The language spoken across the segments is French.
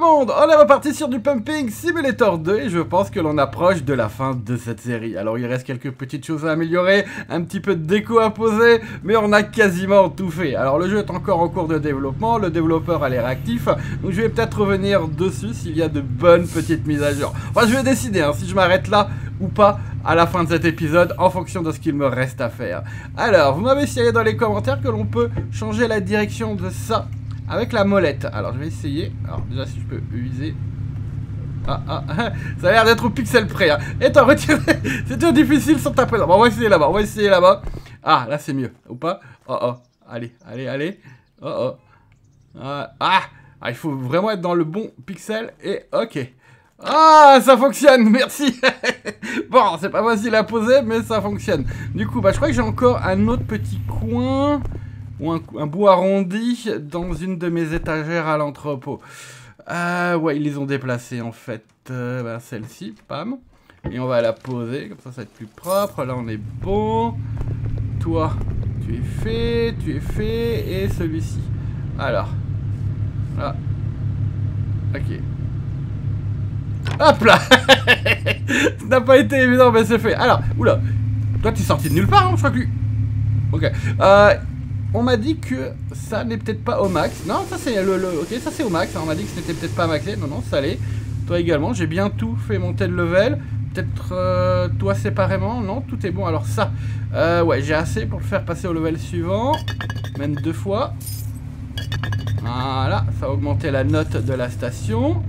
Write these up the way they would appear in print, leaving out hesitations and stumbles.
monde, on est reparti sur du Pumping Simulator 2 et je pense que l'on approche de la fin de cette série. Alors il reste quelques petites choses à améliorer, un petit peu de déco à poser, mais on a quasiment tout fait. Alors le jeu est encore en cours de développement, le développeur a l'air actif, donc je vais peut-être revenir dessus s'il y a de bonnes petites mises à jour. Enfin je vais décider hein, si je m'arrête là ou pas à la fin de cet épisode en fonction de ce qu'il me reste à faire. Alors vous m'avez signalé dans les commentaires que l'on peut changer la direction de ça avec la molette. Alors je vais essayer. Alors déjà si je peux viser. Ça a l'air d'être au pixel près hein. Et t'as retiré. C'est toujours difficile sans taper là. Bon, on va essayer là-bas, on va essayer là-bas. Ah là c'est mieux, ou pas? Allez. Il faut vraiment être dans le bon pixel. Et ok. Ah, ça fonctionne, merci. Bon, c'est pas facile à poser, mais ça fonctionne. Du coup, je crois que j'ai encore un autre petit coin ou un bout arrondi dans une de mes étagères à l'entrepôt. Ouais, ils les ont déplacés en fait. Celle-ci, pam. Et on va la poser, comme ça va être plus propre. Là, on est bon. Toi, tu es fait. Et celui-ci. Alors. Là. Ok. Hop là. Ça n'a pas été évident, mais c'est fait. Alors, oula. Toi, t'es sorti de nulle part, hein, je crois que lui. Ok. On m'a dit que ça n'est peut-être pas au max. Non, ça c'est ok, ça c'est au max. On m'a dit que ce n'était peut-être pas maxé. Non, ça l'est. Toi également. J'ai bien tout fait monter le level. Peut-être toi séparément. Non, tout est bon. Alors ça, ouais, j'ai assez pour le faire passer au level suivant. Même 2 fois. Voilà, ça a augmenté la note de la station.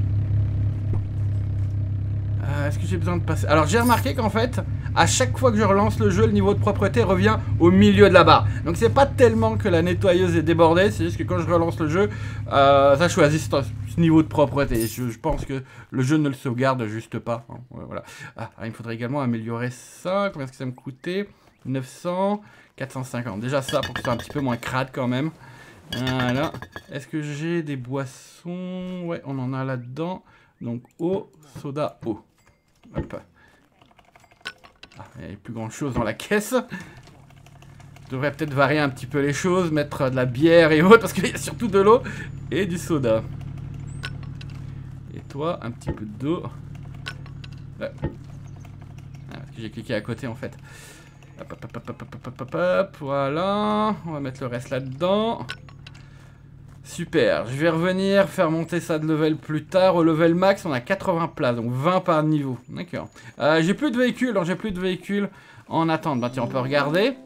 Est-ce que j'ai besoin de passer? Alors j'ai remarqué qu'en fait, à chaque fois que je relance le jeu, le niveau de propreté revient au milieu de la barre. Donc c'est pas tellement que la nettoyeuse est débordée, c'est juste que quand je relance le jeu, ça choisit ce niveau de propreté. Je pense que le jeu ne le sauvegarde juste pas. Hein. Ouais, voilà. Il me faudrait également améliorer ça. Combien est-ce que ça me coûtait? 900, 450. Déjà ça pour que ce soit un petit peu moins crade quand même. Voilà. Est-ce que j'ai des boissons? Ouais, on en a là-dedans. Donc eau, soda, eau. Hop. Il n'y a plus grand chose dans la caisse. Je devrais peut-être varier un petit peu les choses, mettre de la bière et autres, parce qu'il y a surtout de l'eau et du soda. Et toi, un petit peu d'eau. Parce que j'ai cliqué à côté en fait. Hop, voilà. On va mettre le reste là-dedans. Super, je vais revenir faire monter ça de level plus tard. Au level max, on a 80 places, donc 20 par niveau. D'accord. J'ai plus de véhicules, en attente. Tiens, on peut regarder.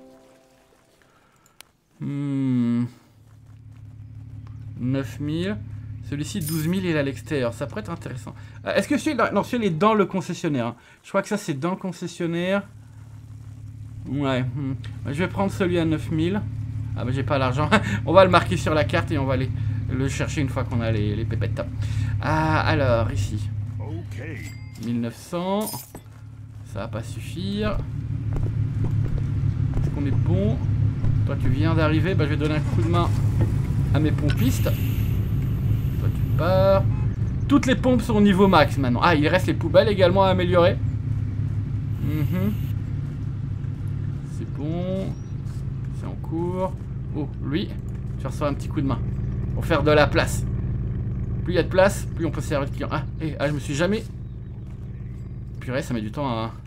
9000. Celui-ci, 12000, il est à l'extérieur. Ça pourrait être intéressant. Est-ce que celui-là... Non, celui-là est dans le concessionnaire. Hein. Je crois que ça, c'est dans le concessionnaire. Ouais. Je vais prendre celui à 9000. J'ai pas l'argent. On va le marquer sur la carte et on va aller le chercher une fois qu'on a les pépettes. Alors, ici. 1900. Ça va pas suffire. Est-ce qu'on est bon? Toi, tu viens d'arriver. Je vais donner un coup de main à mes pompistes. Toi, tu pars. Toutes les pompes sont au niveau max maintenant. Il reste les poubelles également à améliorer. C'est bon. C'est en cours. Oh, lui, je reçois un petit coup de main pour faire de la place. Plus il y a de place, plus on peut servir de client. Je me suis jamais... Purée, ça met du temps à...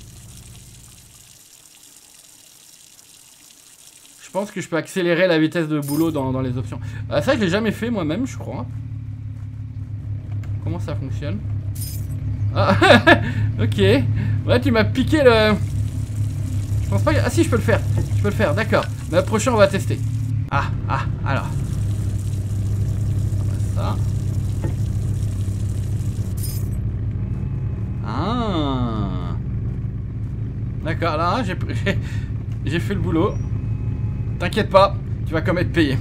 Je pense que je peux accélérer la vitesse de boulot dans les options. Ça, je l'ai jamais fait moi-même, je crois. Comment ça fonctionne? Ok. Ouais, tu m'as piqué le... Je pense pas que... si, je peux le faire. Je peux le faire, d'accord. Mais le prochain, on va tester. Alors. Ça. D'accord, là, j'ai fait le boulot. T'inquiète pas, tu vas quand même être payé.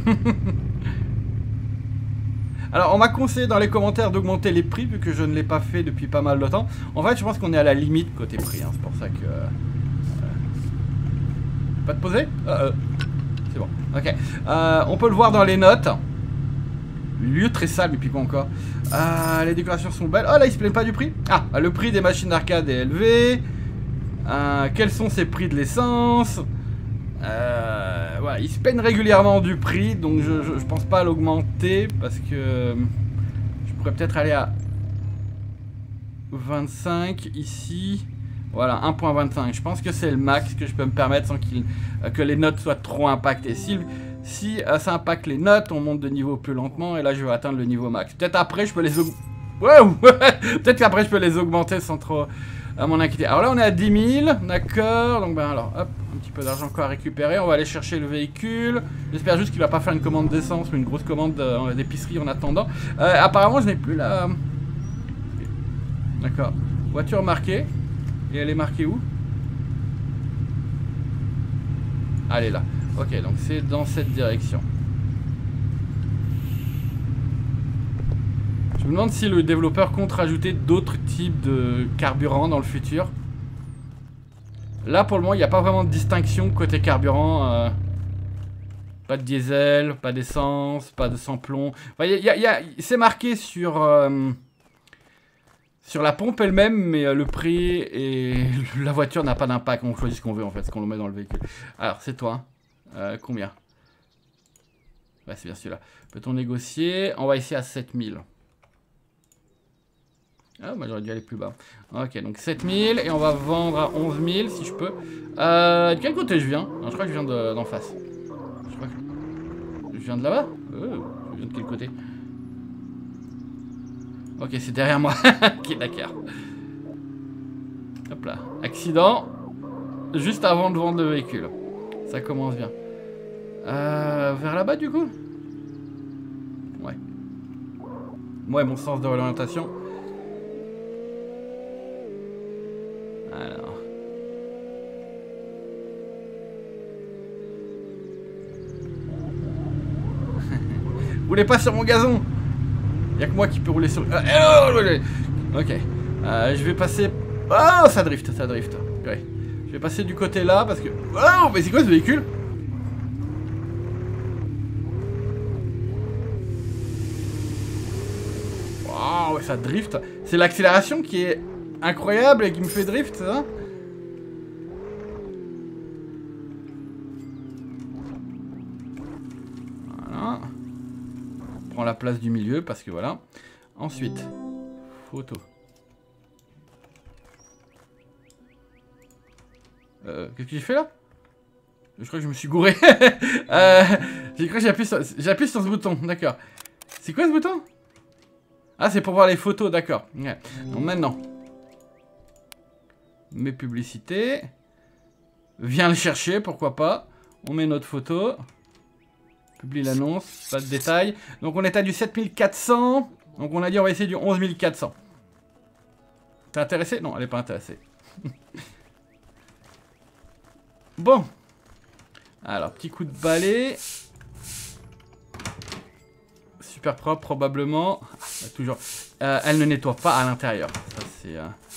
Alors, on m'a conseillé dans les commentaires d'augmenter les prix, vu que je ne l'ai pas fait depuis pas mal de temps. En fait, je pense qu'on est à la limite côté prix, hein. C'est pour ça que... Pas de poser? C'est bon, ok. On peut le voir dans les notes. Lieu très sale, mais puis quoi encore? Les décorations sont belles. Là, ils se plaignent pas du prix. Le prix des machines d'arcade est élevé. Quels sont ces prix de l'essence? Voilà, ils se plaignent régulièrement du prix. Donc je pense pas à l'augmenter. Parce que je pourrais peut-être aller à 25 ici. Voilà, 1.25. Je pense que c'est le max que je peux me permettre sans que les notes soient trop impactées. Si ça impacte les notes, on monte de niveau plus lentement et là je vais atteindre le niveau max. Peut-être après je peux les peut-être qu'après je peux les augmenter sans trop m'en inquiéter. Alors là on est à 10 000, d'accord. Donc ben alors hop, un petit peu d'argent encore à récupérer. On va aller chercher le véhicule. J'espère juste qu'il va pas faire une commande d'essence ou une grosse commande d'épicerie en attendant. Apparemment je n'ai plus la... D'accord. Voiture marquée. Et elle est marquée où? Ah, elle est là. Ok, donc c'est dans cette direction. Je me demande si le développeur compte rajouter d'autres types de carburant dans le futur. Là, pour le moment, il n'y a pas vraiment de distinction côté carburant. Pas de diesel, pas d'essence, pas de sans-plomb. Enfin, c'est marqué sur la pompe elle-même, mais le prix et la voiture n'a pas d'impact. On choisit ce qu'on veut, en fait, ce qu'on met dans le véhicule. Alors, c'est toi. Combien? Ouais, c'est bien celui-là. Peut-on négocier? On va essayer à 7000. Ah, moi j'aurais dû aller plus bas. Ok, donc 7000 et on va vendre à 11000 si je peux. De quel côté je viens? Non, je crois que je viens d'en face. Je crois que je viens de là-bas. Je viens de quel côté? Ok, c'est derrière moi. Ok, d'accord. Hop là. Accident. Juste avant de vendre le véhicule. Ça commence bien. Vers là-bas du coup? Ouais. Ouais, mon sens de l'orientation. Alors. Roulez pas sur mon gazon. Y'a que moi qui peux rouler sur... Ok. Je vais passer... Oh, ça drift, ça drift. Ouais. Je vais passer du côté là parce que... Oh, mais c'est quoi ce véhicule? Waouh, ça drift. C'est l'accélération qui est incroyable et qui me fait drift, c'est ça? Voilà. On prend la place du milieu parce que voilà. Ensuite, photo. Qu'est-ce que j'ai fait là? Je crois que je me suis gouré. J'ai cru que j'appuie sur ce bouton, d'accord. C'est quoi ce bouton? Ah, c'est pour voir les photos, d'accord. Ouais. Donc maintenant, mes publicités. Viens le chercher, pourquoi pas. On met notre photo. Publie l'annonce, pas de détails. Donc on est à du 7400. Donc on a dit on va essayer du 11400. T'es intéressé? Non, elle est pas intéressée. Bon. Alors, petit coup de balai. Super propre, probablement. Ah, toujours. Elle ne nettoie pas à l'intérieur. Ça, c'est...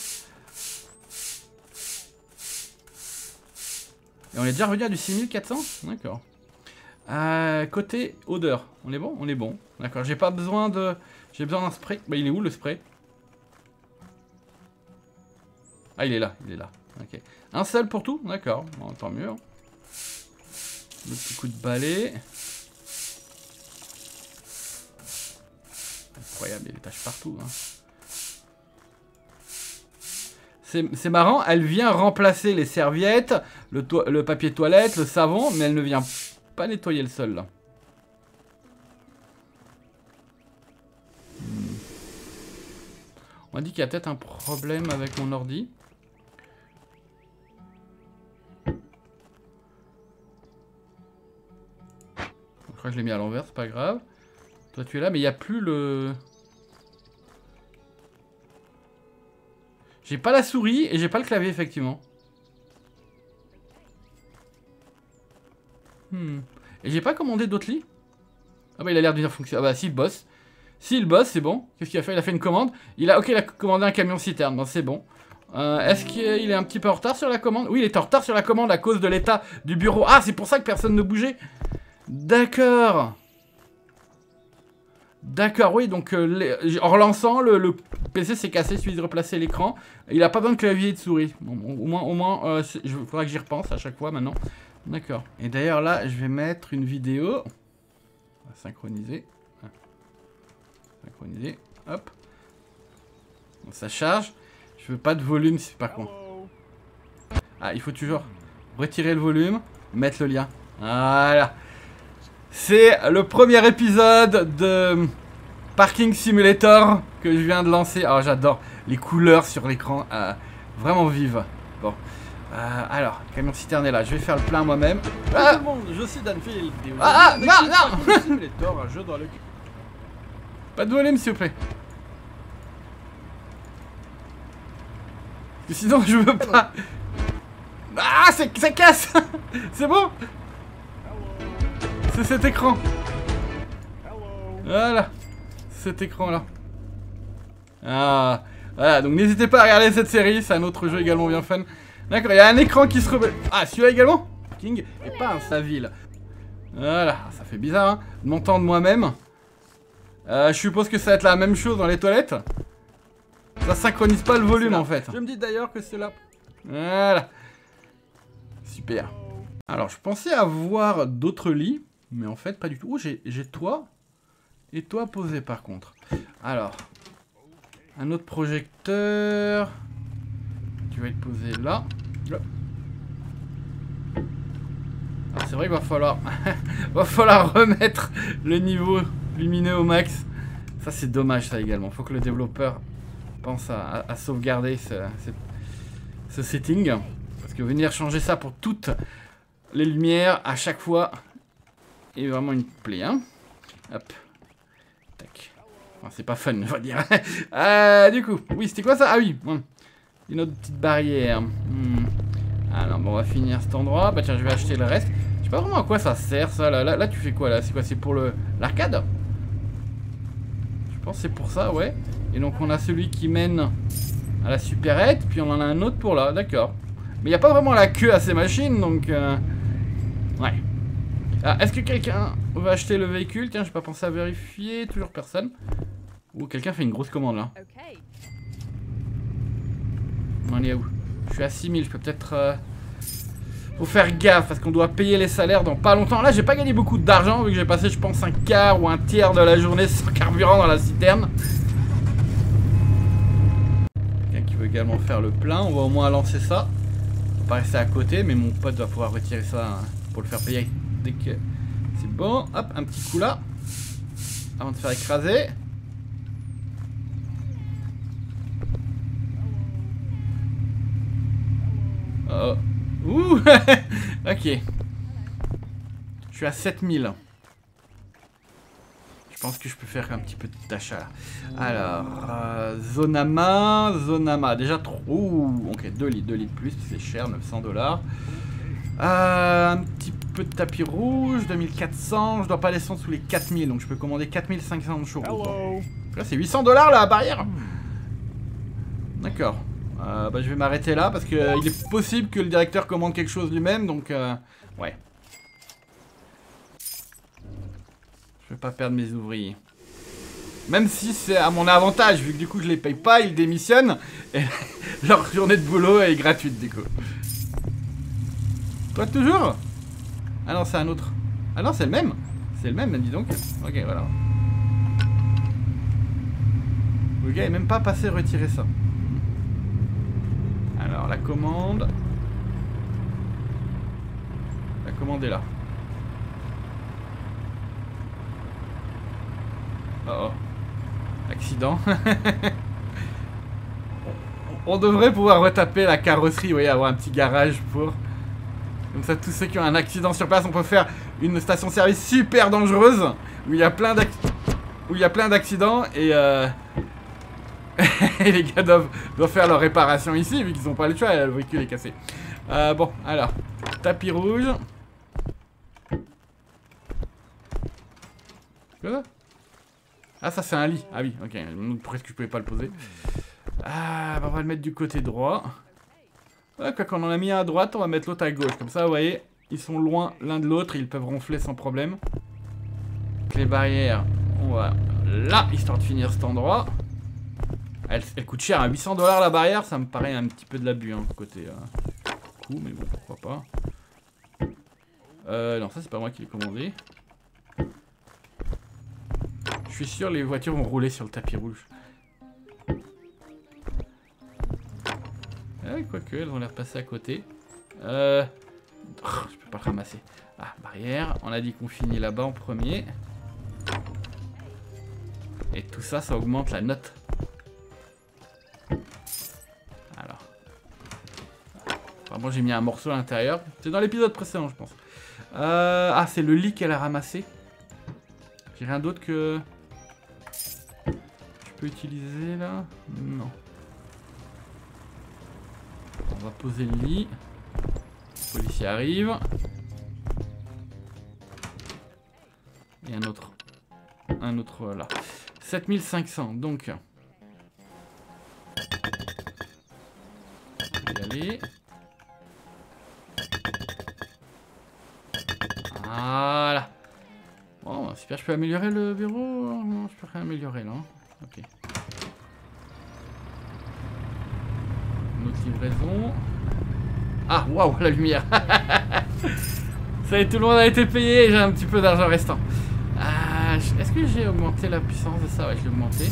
Et on est déjà revenu à du 6400? D'accord. Côté odeur. On est bon? On est bon. D'accord. J'ai pas besoin de... J'ai besoin d'un spray. Bah, il est où le spray? Ah, il est là. Il est là. Ok. Un seul pour tout? D'accord. Bon, tant mieux. Le petit coup de balai. Incroyable, il y a des taches partout. Hein. C'est marrant, elle vient remplacer les serviettes, le papier toilette, le savon, mais elle ne vient pas nettoyer le sol là. On m'a dit qu'il y a peut-être un problème avec mon ordi. Je crois que je l'ai mis à l'envers, c'est pas grave. Toi tu es là, mais il n'y a plus le... J'ai pas la souris et j'ai pas le clavier, effectivement. Et j'ai pas commandé d'autres lits. Ah bah il a l'air de bien fonctionner. Ah bah s'il bosse. S'il bosse, c'est bon. Qu'est-ce qu'il a fait? Il a fait une commande. Ok, il a commandé un camion citerne. Bon, c'est bon. Est-ce qu'il est un petit peu en retard sur la commande? Oui, il est en retard sur la commande à cause de l'état du bureau. Ah, c'est pour ça que personne ne bougeait. D'accord. D'accord, oui, donc en relançant, le PC s'est cassé, il suffit de replacer l'écran. Il n'a pas besoin de clavier et de souris. Bon, au moins il faudra que j'y repense à chaque fois maintenant. D'accord. Et d'ailleurs là, je vais mettre une vidéo. On va synchroniser. Synchroniser, hop. Donc, ça charge. Je veux pas de volume, c'est par contre. Ah, il faut toujours retirer le volume, mettre le lien. Voilà. C'est le premier épisode de Parking Simulator que je viens de lancer. Oh, j'adore les couleurs sur l'écran, vraiment vives. Bon. Alors, camion citerne est là. Je vais faire le plein moi-même. Bonjour tout le monde, je suis Danfield. Non. Simulator, un jeu dans le... Pas de volume, s'il vous plaît. Parce que sinon, je veux pas. Ah, ça casse. C'est bon. C'est cet écran. Voilà. Cet écran-là. Ah. Voilà, donc n'hésitez pas à regarder cette série. C'est un autre jeu également bien fun. D'accord, il y a un écran qui se rebelle. Ah, celui-là également King et pas un Saville. Voilà, ça fait bizarre, hein, de m'entendre moi-même. Je suppose que ça va être la même chose dans les toilettes. Ça synchronise pas le volume en fait. Je me dis d'ailleurs que c'est là. Voilà. Super. Alors, je pensais avoir d'autres lits, mais en fait, pas du tout. Oh, j'ai toi et toi posé par contre. Alors, un autre projecteur. Tu vas être posé là. Alors, c'est vrai qu'il va falloir, remettre le niveau lumineux au max. Ça, c'est dommage, ça également. Faut que le développeur pense à sauvegarder ce setting. Parce que venir changer ça pour toutes les lumières à chaque fois est vraiment une plaie. Hein. Hop. Tac. Enfin, c'est pas fun, on va dire. Du coup, oui, c'était quoi ça? Ah oui, une autre petite barrière. Alors, bon, on va finir cet endroit. Bah tiens, je vais acheter le reste. Je sais pas vraiment à quoi ça sert ça. Là tu fais quoi là? C'est quoi? C'est pour l'arcade? Je pense que c'est pour ça, ouais. Et donc on a celui qui mène à la supérette. Puis on en a un autre pour là, d'accord. Mais il n'y a pas vraiment la queue à ces machines, donc... Ouais. Ah, est-ce que quelqu'un va acheter le véhicule? Tiens, j'ai pas pensé à vérifier. Toujours personne. Ou quelqu'un fait une grosse commande là. On est où? Je suis à 6000, je peux peut-être... Faut faire gaffe parce qu'on doit payer les salaires dans pas longtemps. Là, j'ai pas gagné beaucoup d'argent vu que j'ai passé, je pense, un quart ou un tiers de la journée sans carburant dans la citerne. Quelqu'un qui veut également faire le plein. On va au moins lancer ça. On va pas rester à côté, mais mon pote va pouvoir retirer ça pour le faire payer dès que c'est bon. Hop, un petit coup là. Avant de faire écraser. Oh. Ouh. Ok. Je suis à 7000. Je pense que je peux faire un petit peu d'achat. Alors, Zonama. Déjà trop. Ouh, ok, 2 litres de plus, c'est cher, 900 $. Un petit peu de tapis rouge, 2400. Je dois pas descendre sous les 4000, donc je peux commander 4500 de chevaux. Là, c'est 800 $ la barrière. D'accord. Bah, je vais m'arrêter là parce qu'il est possible que le directeur commande quelque chose lui-même, donc ouais. Je vais pas perdre mes ouvriers. Même si c'est à mon avantage, vu que du coup je les paye pas, ils démissionnent et leur journée de boulot est gratuite du coup. Toi toujours? Ah non, c'est un autre. Ah non, c'est le même. C'est le même, dis donc. Ok, voilà. Le gars est même pas passé retirer ça. Alors, la commande. La commande est là. Oh oh. Accident. On devrait pouvoir retaper la carrosserie, oui, avoir un petit garage pour... Comme ça, tous ceux qui ont un accident sur place, on peut faire une station-service super dangereuse où il y a plein d'accidents et... et les gars doivent faire leur réparation ici, vu qu'ils n'ont pas le choix, le véhicule est cassé. Bon, alors, tapis rouge. Quoi? Ah, ça c'est un lit. Ah oui, ok, je me demande pourquoi est-ce que je pouvais pas le poser. Ah, bah, on va le mettre du côté droit. Ouais, quand on en a mis un à droite, on va mettre l'autre à gauche. Comme ça, vous voyez, ils sont loin l'un de l'autre, ils peuvent ronfler sans problème. Donc, les barrières, on va là, histoire de finir cet endroit. Elle coûte cher, à 800 $ la barrière, ça me paraît un petit peu de l'abus, hein, côté coût, mais bon, pourquoi pas. Non, ça c'est pas moi qui l'ai commandé. Je suis sûr les voitures vont rouler sur le tapis rouge. Quoique, elles ont l'air passées à côté. Je peux pas le ramasser. Ah, barrière. On a dit qu'on finit là-bas en premier. Et tout ça, ça augmente la note. Alors. Vraiment, j'ai mis un morceau à l'intérieur. C'est dans l'épisode précédent, je pense. Ah, c'est le lit qu'elle a ramassé. J'ai rien d'autre que... Je peux utiliser là? Non. On va poser le lit. Le policier arrive. Et un autre. Un autre là. 7500, donc. On va y aller. Voilà. Bon, super, je peux améliorer le bureau? Non, je peux rien améliorer là. Ok. Une autre livraison. Ah, waouh, la lumière. Ça y est, tout le monde a été payé et j'ai un petit peu d'argent restant. Est-ce que j'ai augmenté la puissance de ça? Ouais, je l'ai augmenté.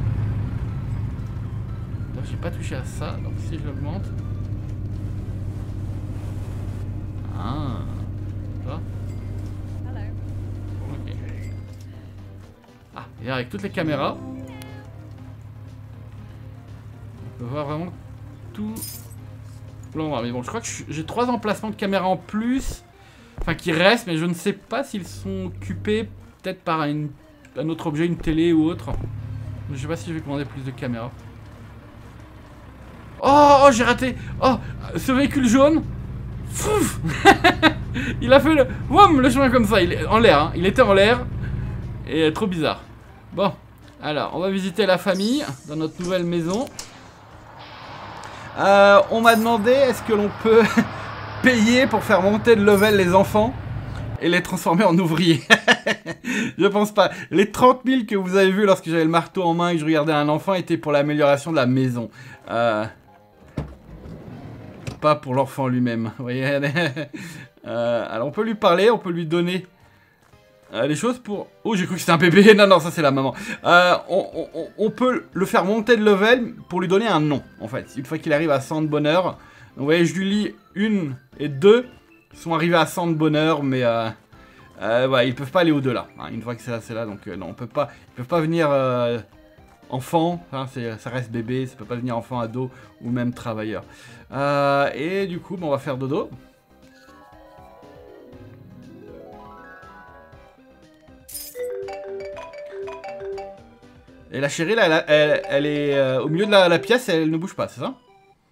Donc, j'ai pas touché à ça. Donc, si je l'augmente. Ah. Ça. Ok. Ah, et avec toutes les caméras, on peut voir vraiment tout l'endroit. Mais bon, je crois que j'ai 3 emplacements de caméras en plus. Enfin, qui restent, mais je ne sais pas s'ils sont occupés peut-être par un autre objet, une télé ou autre. Je sais pas si je vais commander plus de caméras. Oh, j'ai raté. Oh, ce véhicule jaune. Fouf. Il a fait le chemin comme ça. Il est en l'air, hein. Il était en l'air. Et trop bizarre. Bon, alors, on va visiter la famille dans notre nouvelle maison. On m'a demandé, est-ce que l'on peut payer pour faire monter de level les enfants et les transformer en ouvriers? Je pense pas. Les 30 000 que vous avez vus lorsque j'avais le marteau en main et que je regardais un enfant étaient pour l'amélioration de la maison. Pas pour l'enfant lui-même. Vous voyez. Alors on peut lui parler, on peut lui donner les choses pour... Oh, j'ai cru que c'était un bébé. Non, non, ça c'est la maman. On peut le faire monter de level pour lui donner un nom, en fait. Une fois qu'il arrive à 100 de bonheur. Donc, vous voyez, je lui lis 1 et 2. Ils sont arrivés à 100 de bonheur, mais ouais, ils peuvent pas aller au-delà. Hein, une fois que c'est là, donc non, on peut pas. Ils peuvent pas venir enfant. Hein, ça reste bébé. Ça peut pas venir enfant, ado ou même travailleur. Et du coup, on va faire dodo. Et la chérie, là, elle est au milieu de la pièce et elle ne bouge pas, c'est ça?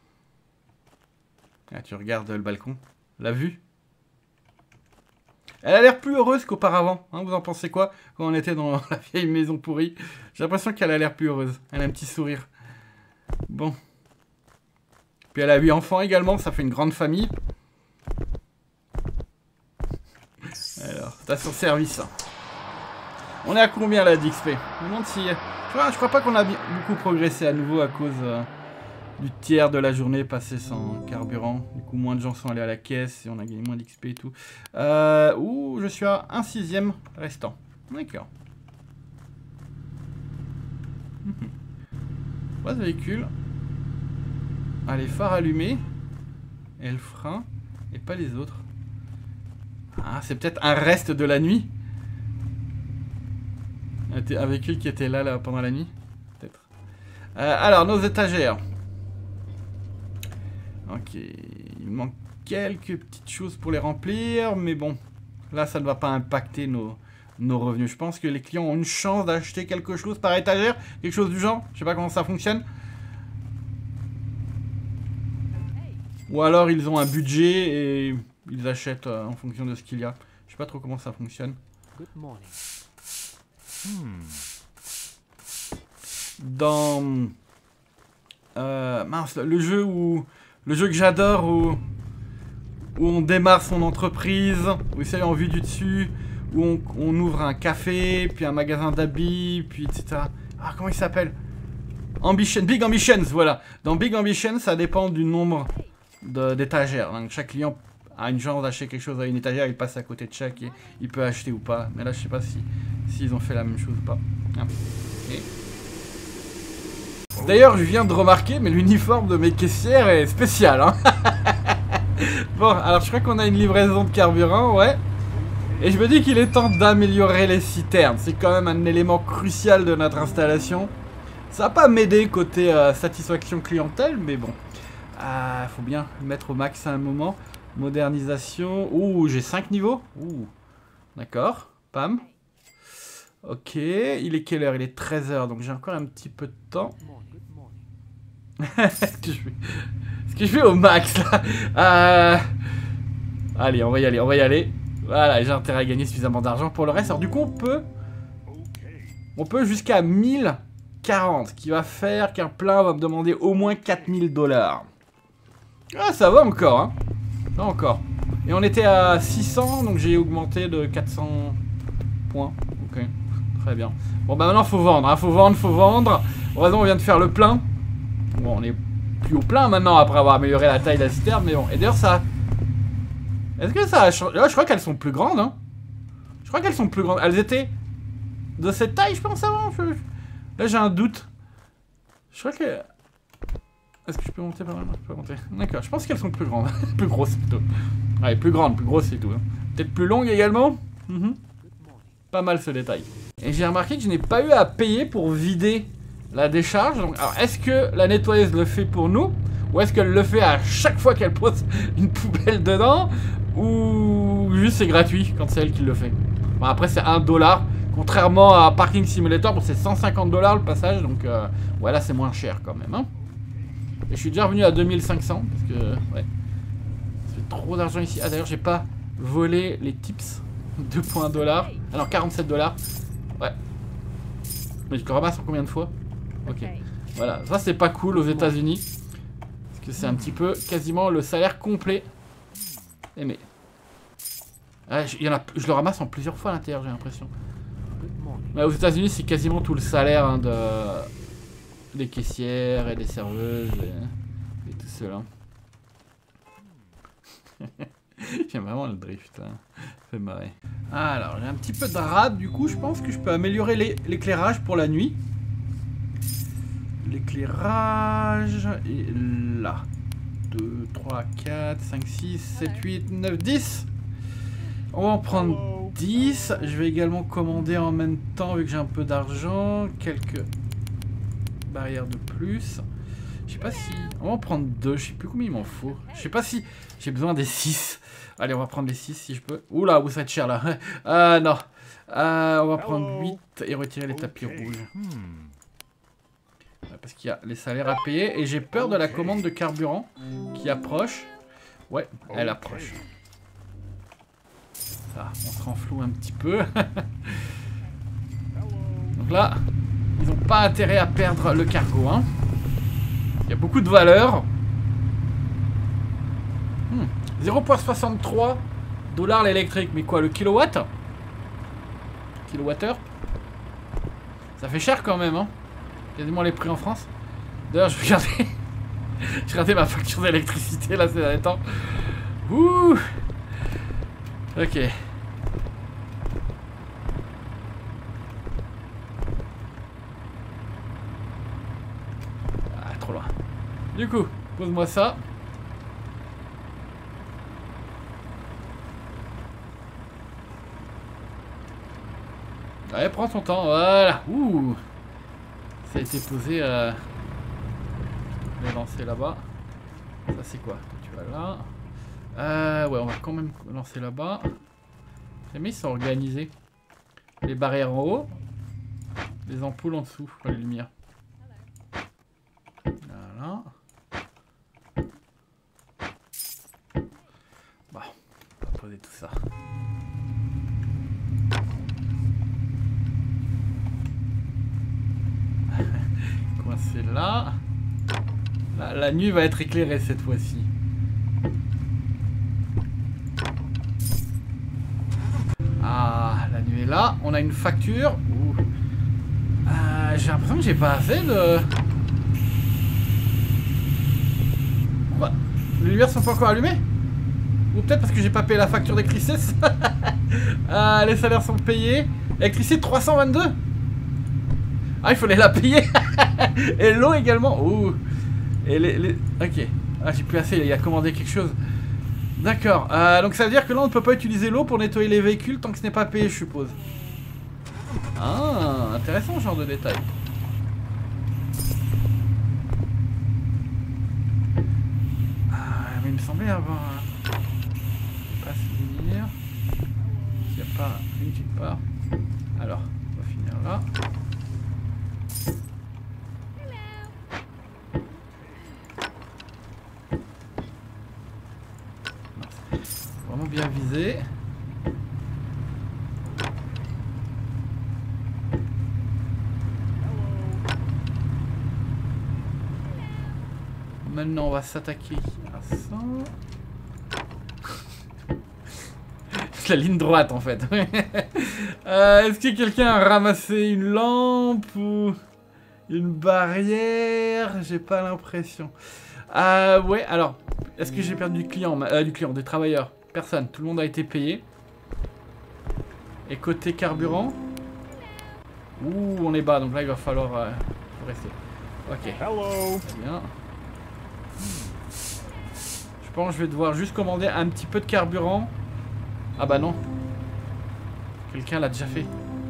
Ah, tu regardes le balcon. La vue. Elle a l'air plus heureuse qu'auparavant. Hein, vous en pensez quoi quand on était dans la vieille maison pourrie? J'ai l'impression qu'elle a l'air plus heureuse. Elle a un petit sourire. Bon. Puis elle a 8 enfants également, ça fait une grande famille. Alors, station service. On est à combien là d'XP? Je me demande si... Je crois pas qu'on a beaucoup progressé à nouveau à cause du tiers de la journée passé sans carburant. Du coup, moins de gens sont allés à la caisse et on a gagné moins d'XP et tout. Ouh, je suis à 1/6 restant. D'accord. Pas de véhicule. Ah, les phares allumés. Et le frein. Et pas les autres. Ah, c'est peut-être un reste de la nuit. Un véhicule qui était là pendant la nuit. Peut-être. Alors, nos étagères. Ok. Il manque quelques petites choses pour les remplir. Mais bon. Là, ça ne va pas impacter nos revenus. Je pense que les clients ont une chance d'acheter quelque chose par étagère. Quelque chose du genre. Je sais pas comment ça fonctionne. Ou alors, ils ont un budget et ils achètent en fonction de ce qu'il y a. Je sais pas trop comment ça fonctionne. Dans mince, le jeu que j'adore où on démarre son entreprise, où c'est en vue du dessus, où on ouvre un café, puis un magasin d'habits, puis etc. Ah, comment il s'appelle? Big Ambitions, voilà. Dans Big Ambitions, ça dépend du nombre d'étagères. Donc chaque client a une chance d'acheter quelque chose à une étagère, il passe à côté de chaque et il peut acheter ou pas. Mais là, je sais pas s'ils ont fait la même chose ou pas. Ah. Okay. D'ailleurs, je viens de remarquer, mais l'uniforme de mes caissières est spécial, hein. Bon, alors je crois qu'on a une livraison de carburant, ouais. Et je me dis qu'il est temps d'améliorer les citernes. C'est quand même un élément crucial de notre installation. Ça va pas m'aider côté satisfaction clientèle, mais bon. Faut bien le mettre au max à un moment. Modernisation. Ouh, j'ai 5 niveaux. Ouh, d'accord. Pam. Ok, il est quelle heure? Il est 13 h, donc j'ai encore un petit peu de temps. Est-ce que je vais au max là? Allez, on va y aller, on va y aller. Voilà, j'ai intérêt à gagner suffisamment d'argent pour le reste. Alors du coup, on peut jusqu'à 1040, qui va faire qu'un plein va me demander au moins 4000 $. Ah, ça va encore, hein. Ça va encore. Et on était à 600, donc j'ai augmenté de 400 points. Ok, très bien. Bon, bah maintenant, faut vendre, hein. Faut vendre. Heureusement, on vient de faire le plein. Bon, on est plus au plein maintenant, après avoir amélioré la taille de la citerne, mais bon. Et d'ailleurs, ça... Est-ce que ça a changé? Là, je crois qu'elles sont plus grandes, hein. Je crois qu'elles sont plus grandes. Elles étaient de cette taille, je pense, avant. Là, j'ai un doute. Je crois que... Est-ce que je peux monter par là? Non, je peux monter. D'accord, je pense qu'elles sont plus grandes. Plus grosses, plutôt. Ouais, plus grandes, plus grosses, c'est tout. Hein. Peut-être plus longues également. Pas mal, ce détail. Et j'ai remarqué que je n'ai pas eu à payer pour vider la décharge. Donc, alors, est-ce que la nettoyeuse le fait pour nous? Ou est-ce qu'elle le fait à chaque fois qu'elle pose une poubelle dedans? Ou juste c'est gratuit quand c'est elle qui le fait? Bon, après c'est 1 $. Contrairement à Parking Simulator, bon, c'est 150 $ le passage. Donc voilà, c'est moins cher quand même, hein. Et je suis déjà revenu à 2500 parce que ouais, ça fait trop d'argent ici. Ah d'ailleurs j'ai pas volé les tips. 2,1 $. Alors 47 $. Ouais. Mais je le ramasse en combien de fois? Ok. Voilà, ça c'est pas cool aux États-Unis. Parce que c'est un petit peu quasiment le salaire complet. Et mais... Ah, je le ramasse en plusieurs fois à l'intérieur, j'ai l'impression. Ouais, aux États-Unis c'est quasiment tout le salaire, hein, des caissières et des serveuses et tout cela. J'aime vraiment le drift, hein. Ça fait marrer. Alors, j'ai un petit peu de rade, du coup, je pense que je peux améliorer l'éclairage pour la nuit. L'éclairage est là. 2, 3, 4, 5, 6, 7, 8, 9, 10. On va en prendre 10. Je vais également commander en même temps, vu que j'ai un peu d'argent, quelques barrières de plus. Je sais pas si... On va en prendre 2, je sais plus combien il m'en faut. Je sais pas si j'ai besoin des 6. Allez, on va prendre les 6 si je peux. Oula, vous êtes cher là. Non. On va prendre 8 et retirer les tapis rouges. Parce qu'il y a les salaires à payer. Et j'ai peur de la commande de carburant qui approche. Ouais, elle approche. Ça, on se renfloue un petit peu. Donc là, ils n'ont pas intérêt à perdre le cargo, hein. Il y a beaucoup de valeur. 0,63 $ l'électrique. Mais quoi, le kilowatt? Kilowattheure? Ça fait cher quand même, hein. Quasiment les prix en France. D'ailleurs, je regardais ma facture d'électricité là ces derniers temps. Ouh. Ok. Ah, trop loin. Du coup, pose-moi ça. Allez, prends ton temps. Voilà. Ouh. Ça a été posé. Je vais lancer là-bas. Ça c'est quoi? Tu vas là. Ouais, on va quand même lancer là-bas. Mais ils sont organisés. Les barrières en haut. Les ampoules en dessous. Les lumières. Voilà. Bon, on va poser tout ça. Coincé là. La nuit va être éclairée cette fois-ci. Ah, la nuit est là. On a une facture. J'ai l'impression que j'ai pas assez de... Quoi? Les lumières sont pas encore allumées? Ou peut-être parce que j'ai pas payé la facture d'électricité. Les salaires sont payés. Électricité 322. Ah, il fallait la payer. Et l'eau également. Ouh. Et les... Ok. Ah, j'ai plus assez, il a commandé quelque chose. D'accord. Donc ça veut dire que là, on ne peut pas utiliser l'eau pour nettoyer les véhicules tant que ce n'est pas payé, je suppose. Ah, intéressant ce genre de détail. Mais il me semblait avoir... Pas finir. S'il n'y a pas une petite part. Alors, on va finir là. Vraiment bien visé. Maintenant on va s'attaquer à ça. C'est la ligne droite en fait. Est-ce que quelqu'un a ramassé une lampe ou une barrière? J'ai pas l'impression. Ouais, alors, est-ce que j'ai perdu des travailleurs? Personne, tout le monde a été payé. Et côté carburant, ouh, on est bas, donc là il va falloir rester. Ok. Hello. Très bien. Je pense que je vais devoir juste commander un petit peu de carburant. Ah bah non. Quelqu'un l'a déjà fait.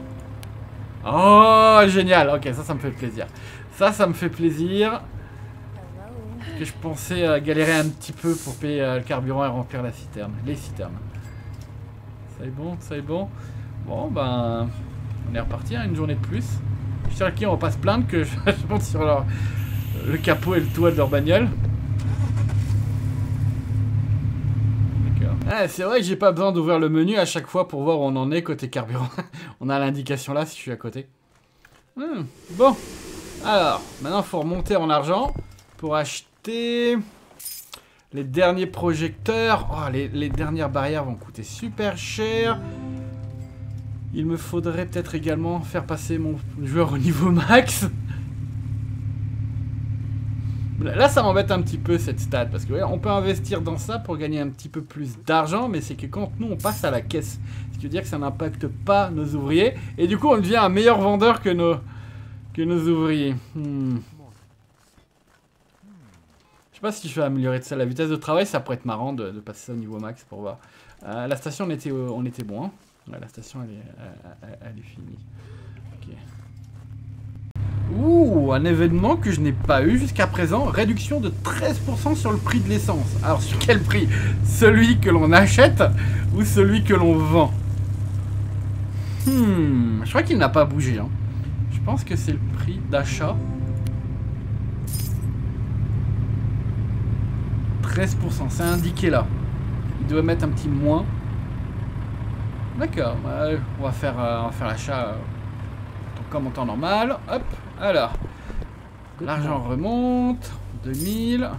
Oh, génial. Ok, ça me fait plaisir. Ça me fait plaisir. Que je pensais galérer un petit peu pour payer le carburant et remplir la citerne. Les citernes. Ça est bon, ça est bon. Bon, ben... On est reparti, hein, une journée de plus. Je suis sûr qu'on va pas se plaindre que je monte sur le capot et le toit de leur bagnole. D'accord. Ah, c'est vrai que j'ai pas besoin d'ouvrir le menu à chaque fois pour voir où on en est côté carburant. On a l'indication là si je suis à côté. Bon. Alors, maintenant il faut remonter en argent pour acheter les derniers projecteurs. Oh, les dernières barrières vont coûter super cher. Il me faudrait peut-être également faire passer mon joueur au niveau max. Là, ça m'embête un petit peu cette stat. Parce que ouais, on peut investir dans ça pour gagner un petit peu plus d'argent. Mais c'est que quand nous, on passe à la caisse. Ce qui veut dire que ça n'impacte pas nos ouvriers. Et du coup, on devient un meilleur vendeur que nos ouvriers. Je sais pas si je vais améliorer de ça. La vitesse de travail, ça pourrait être marrant de passer ça au niveau max pour voir. La station, on était bon. Hein. Ouais, la station, elle est finie. Ok. Ouh, un événement que je n'ai pas eu jusqu'à présent. Réduction de 13% sur le prix de l'essence. Alors, sur quel prix? Celui que l'on achète ou celui que l'on vend? Je crois qu'il n'a pas bougé. Hein. Je pense que c'est le prix d'achat. 13%, c'est indiqué là. Il doit mettre un petit moins. D'accord, on va faire l'achat comme en temps normal. Hop, alors. L'argent remonte. 2000.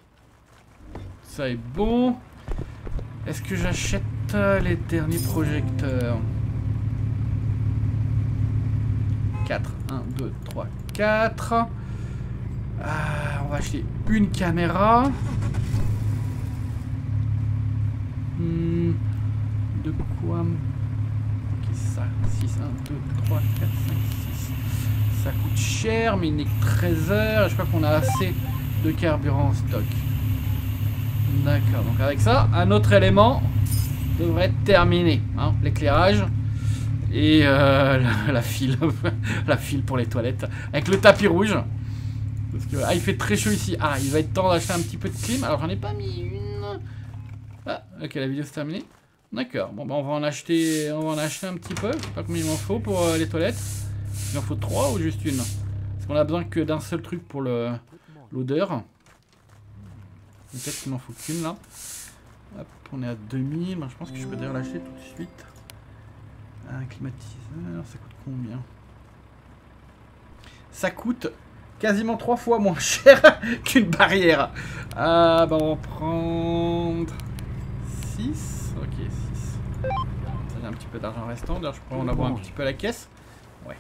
Ça est bon. Est-ce que j'achète les derniers projecteurs? 4. 1, 2, 3, 4. On va acheter une caméra. De quoi? Ok, ça. 6, 1, 2, 3, 4, 5, 6. Ça coûte cher, mais il n'est que 13 heures. Et je crois qu'on a assez de carburant en stock. D'accord, donc avec ça, un autre élément devrait être terminé. Hein, l'éclairage et la file. La file pour les toilettes. Avec le tapis rouge. Parce que, il fait très chaud ici. Ah, il va être temps d'acheter un petit peu de clim. Alors, j'en ai pas mis une. Ah, ok, la vidéo c'est terminée. D'accord, bon, bah, on va en acheter un petit peu. Je sais pas combien il m'en faut pour les toilettes. Il en faut 3 ou juste une? Parce qu'on a besoin que d'un seul truc pour l'odeur. Peut-être qu'il m'en faut qu'une là. Hop, on est à 2000. Bah, je pense que je peux d'ailleurs l'acheter tout de suite. Un climatiseur, ça coûte combien? Ça coûte quasiment 3 fois moins cher qu'une barrière. Bah on va prendre 6. Ok, 6. Ça j'ai un petit peu d'argent restant. D'ailleurs, je pourrais en avoir un petit peu à la caisse. Ouais.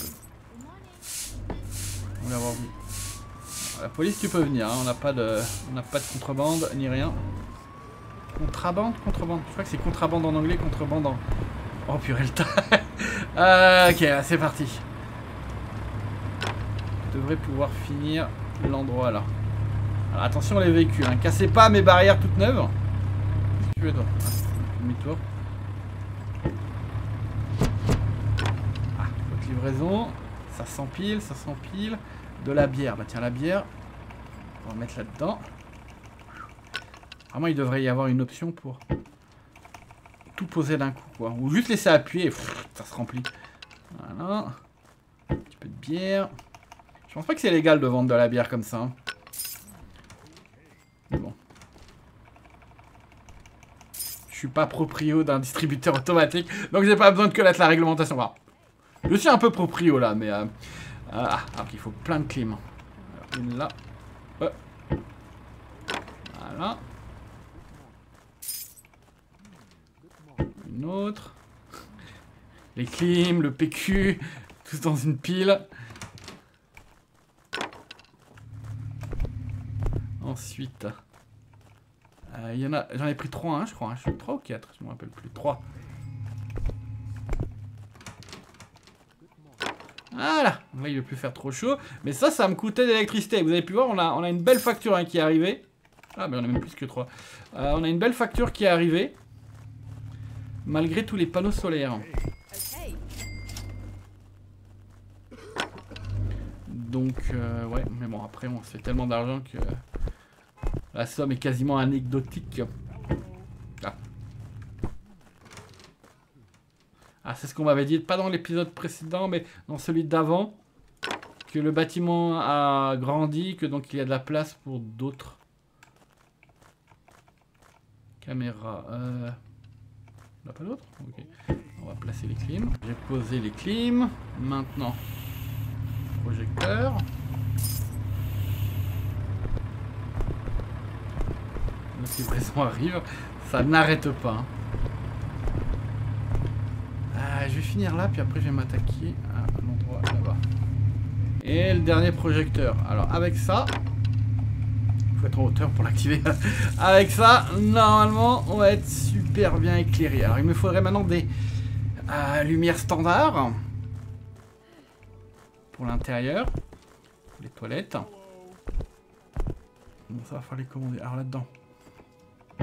On va avoir vu. La police, tu peux venir. Hein. On n'a pas de contrebande ni rien. Contrebande. Je crois que c'est contrebande en anglais, contrebande en. Oh purée le tas. Ok, c'est parti. devrait pouvoir finir l'endroit là. Alors attention les véhicules, hein. Cassez pas mes barrières toutes neuves. Qu'est-ce que tu veux toi? Demi-tour. Ah, votre livraison. Ça s'empile, ça s'empile. De la bière. Bah tiens, la bière. On va mettre là-dedans. Vraiment, il devrait y avoir une option pour tout poser d'un coup, quoi. Ou juste laisser appuyer et ça se remplit. Voilà. Un petit peu de bière. Je pense pas que c'est légal de vendre de la bière comme ça. Hein. Mais bon. Je suis pas proprio d'un distributeur automatique, donc j'ai pas besoin de connaître la réglementation. Bon. Je suis un peu proprio là, mais... alors il faut plein de clim. Alors, une là. Voilà. Une autre. Les clims, le PQ, tous dans une pile. Ensuite, il y en a, j'en ai pris 3, hein, je crois. Hein, 3 ou 4, je ne me rappelle plus. 3. Voilà, là, il ne veut plus faire trop chaud. Mais ça me coûtait de l'électricité. Vous avez pu voir, on a une belle facture hein, qui est arrivée. Ah, mais on a même plus que 3. On a une belle facture qui est arrivée. Malgré tous les panneaux solaires. Donc, ouais, mais bon, après, on se fait tellement d'argent que la somme est quasiment anecdotique. Ah, c'est ce qu'on m'avait dit, pas dans l'épisode précédent, mais dans celui d'avant, que le bâtiment a grandi, que donc il y a de la place pour d'autres caméras. On n'a pas d'autres? Ok. On va placer les clims. J'ai posé les clims. Maintenant, projecteur. Notre livraison arrive. Ça n'arrête pas. Hein. Je vais finir là, puis après je vais m'attaquer à l'endroit là-bas. Et le dernier projecteur. Alors avec ça, il faut être en hauteur pour l'activer. Avec ça, normalement, on va être super bien éclairé. Alors il me faudrait maintenant des lumières standards pour l'intérieur, les toilettes. Bon, ça va falloir les commander. Alors là-dedans, je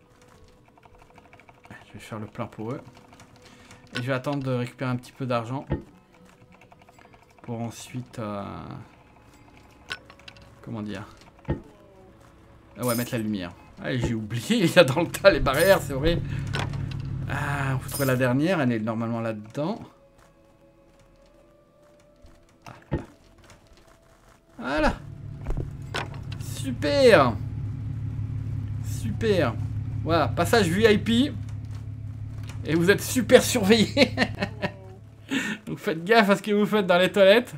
vais faire le plein pour eux. Et je vais attendre de récupérer un petit peu d'argent pour ensuite, comment dire, ouais, mettre la lumière. Ah, j'ai oublié, il y a dans le tas les barrières, c'est vrai. Ah, on faut trouver la dernière, elle est normalement là-dedans. Ah, là. Voilà. Super. Super. Voilà, passage VIP. Et vous êtes super surveillés. Donc faites gaffe à ce que vous faites dans les toilettes.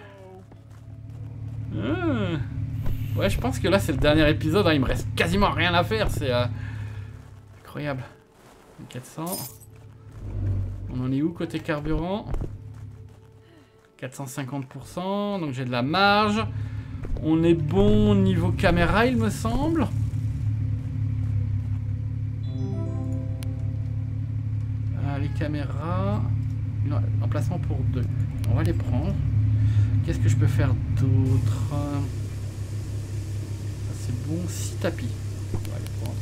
Ouais, je pense que là c'est le dernier épisode. Hein. Il me reste quasiment rien à faire. C'est incroyable. 400. On en est où côté carburant? 450%. Donc j'ai de la marge. On est bon niveau caméra, il me semble. Les caméras, emplacement pour 2. On va les prendre. Qu'est-ce que je peux faire d'autre? C'est bon, 6 tapis. On va les prendre.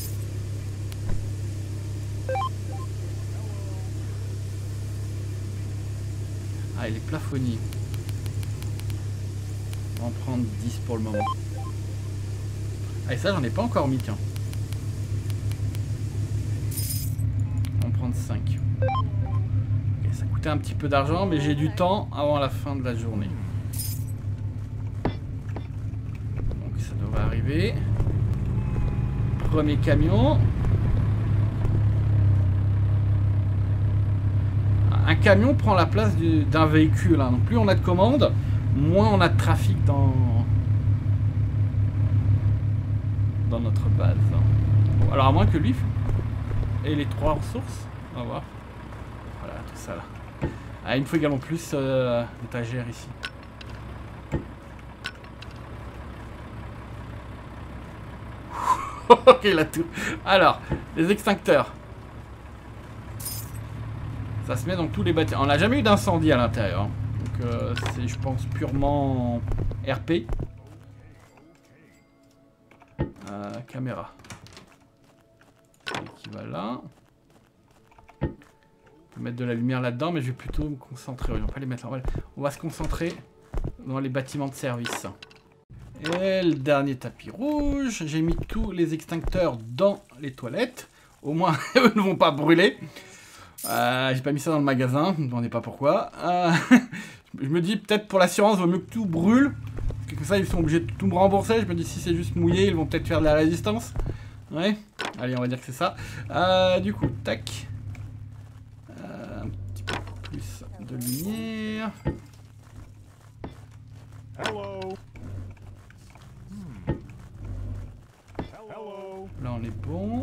Ah, et les plafonniers. On va en prendre 10 pour le moment. Ah, et ça, j'en ai pas encore mis, tiens. 5. Okay, ça coûtait un petit peu d'argent, mais j'ai du temps avant la fin de la journée. Donc ça devrait arriver. Premier camion. Un camion prend la place d'un véhicule. Hein. Donc plus on a de commandes, moins on a de trafic dans notre base. Bon, alors à moins que lui et les 3 ressources. On va voir. Voilà, tout ça là. Ah, il me faut également plus d'étagères ici. Ok, là tout. Alors, les extincteurs. Ça se met dans tous les bâtiments. On n'a jamais eu d'incendie à l'intérieur. Donc c'est, je pense, purement RP. Caméra. Qui va là. On peut mettre de la lumière là-dedans, mais je vais plutôt me concentrer. On va pas les mettre là. On va se concentrer dans les bâtiments de service. Et le dernier tapis rouge. J'ai mis tous les extincteurs dans les toilettes. Au moins, eux ne vont pas brûler. J'ai pas mis ça dans le magasin. Ne me demandez pas pourquoi. Je me dis, peut-être pour l'assurance, il vaut mieux que tout brûle. Parce que comme ça, ils sont obligés de tout me rembourser. Je me dis, si c'est juste mouillé, ils vont peut-être faire de la résistance. Ouais. Allez, on va dire que c'est ça. Du coup, tac. Un petit peu plus de lumière. Hello. Là, on est bon.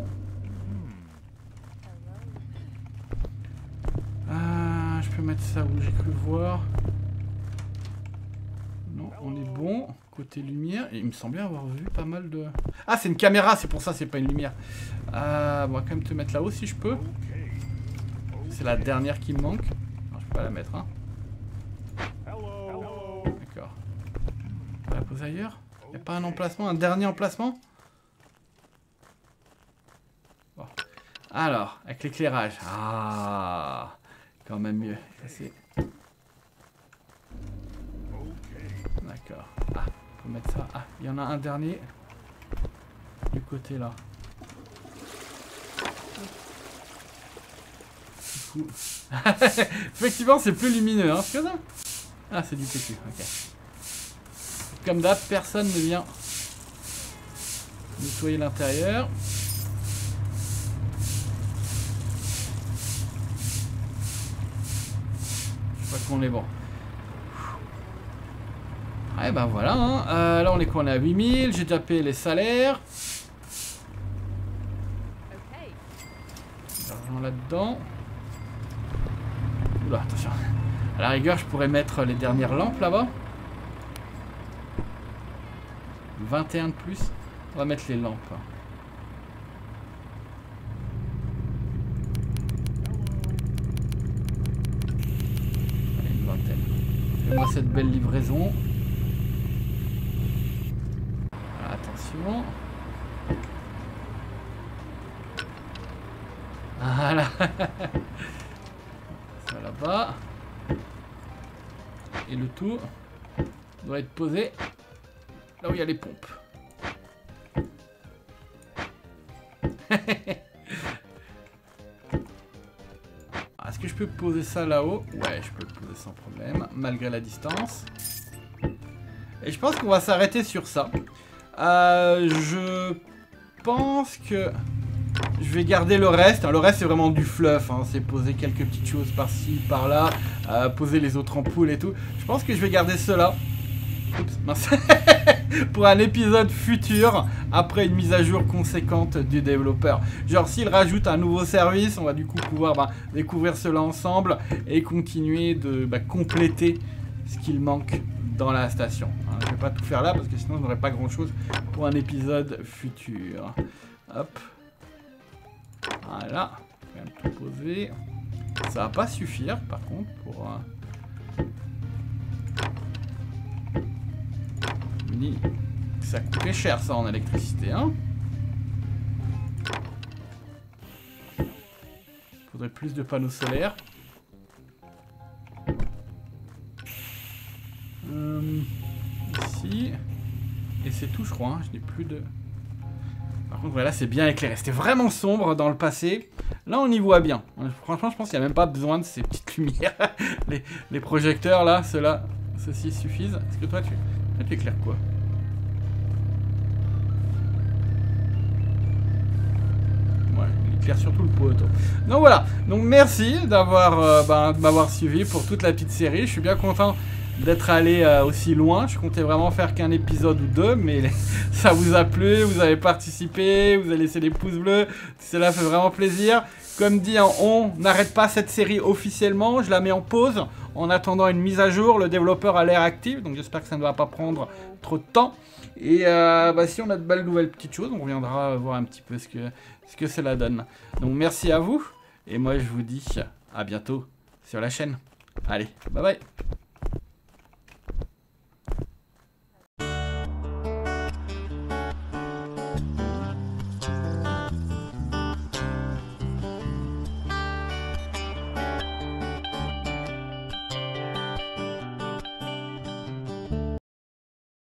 Je peux mettre ça où j'ai cru voir. Non, on est bon. Côté lumière. Et il me semblait avoir vu pas mal de... Ah, c'est une caméra, c'est pour ça, c'est pas une lumière. On va quand même te mettre là-haut si je peux. C'est la dernière qui me manque. Non, je peux pas la mettre, hein. D'accord. On va la poser ailleurs. Y a pas un emplacement, un dernier emplacement? Bon. Alors, avec l'éclairage. Ah, quand même mieux. D'accord. Ah, on peut mettre ça. Ah, il y en a un dernier. Du côté là. Du coup... Effectivement, c'est plus lumineux, hein, que ça. Ah, c'est du PQ, ok. Comme d'hab, personne ne vient nettoyer l'intérieur. Je crois qu'on est bon. Ouais, ben voilà. Hein. Là, on est quoi? On est à 8000. J'ai déjà payé les salaires. L'argent là-dedans. Oula, attention. À la rigueur, je pourrais mettre les dernières lampes là-bas. 21 de plus. On va mettre les lampes. Allez, une vingtaine. Fais-moi cette belle livraison. Attention. Voilà. Ça là-bas. Et le tout doit être posé là où il y a les pompes. Est-ce que je peux poser ça là-haut? Ouais, je peux le poser sans problème, malgré la distance. Et je pense qu'on va s'arrêter sur ça. Je pense que je vais garder le reste. Le reste, c'est vraiment du fluff. Hein. C'est poser quelques petites choses par-ci, par-là. Poser les autres ampoules et tout. Je pense que je vais garder cela. Oups, mince. Pour un épisode futur, après une mise à jour conséquente du développeur. Genre, s'il rajoute un nouveau service, on va du coup pouvoir découvrir cela ensemble et continuer de compléter ce qu'il manque dans la station. Hein, je vais pas tout faire là parce que sinon, on n'aurait pas grand-chose pour un épisode futur. Hop. Voilà. Je vais tout poser. Ça va pas suffire, par contre, pour... Ça coûtait cher ça en électricité, hein. Faudrait plus de panneaux solaires. Ici. Et c'est tout, je crois. Hein. Je n'ai plus de... Par contre, voilà, c'est bien éclairé. C'était vraiment sombre dans le passé. Là, on y voit bien. Franchement, je pense qu'il n'y a même pas besoin de ces petites lumières. les projecteurs, là, ceux-ci suffisent. Est-ce que toi, tu éclaires quoi? Ouais, il éclaire surtout le poteau. Donc voilà. Donc merci m'avoir suivi pour toute la petite série. Je suis bien content d'être allé aussi loin. Je comptais vraiment faire qu'un épisode ou deux, mais ça vous a plu, vous avez participé, vous avez laissé des pouces bleus. Cela fait vraiment plaisir. Comme dit, hein, on n'arrête pas cette série officiellement. Je la mets en pause en attendant une mise à jour. Le développeur a l'air actif, donc j'espère que ça ne va pas prendre trop de temps. Et si on a de belles nouvelles petites choses, on reviendra voir un petit peu ce que cela donne. Donc merci à vous, et moi je vous dis à bientôt sur la chaîne. Allez, bye bye.